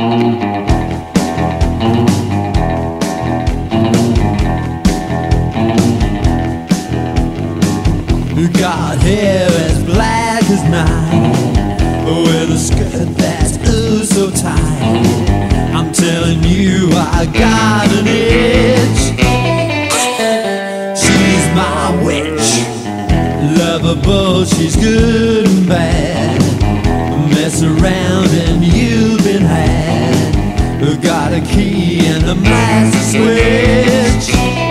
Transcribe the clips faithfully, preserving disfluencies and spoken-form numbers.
Got hair as black as night, with a skirt that's ooh so tight. I'm telling you, I got an itch. She's my witch, lovable, she's good and bad. Mess around and you've been had. Got a key and a master switch.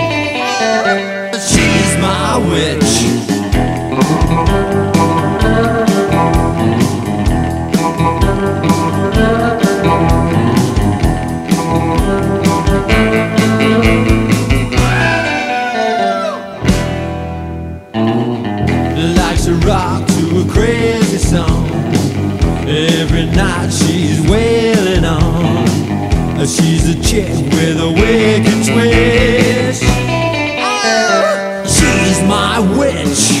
She's my witch. Likes to rock to a crazy song. Every night she's wailing on. She's a chick with a wicked twist. She's my witch.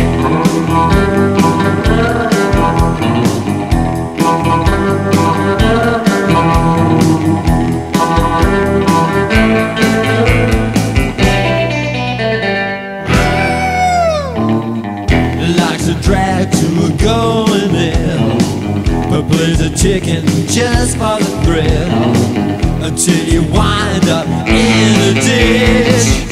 Likes to drag to a going ill, but plays a chicken just for the thrill, until you wind up in a ditch.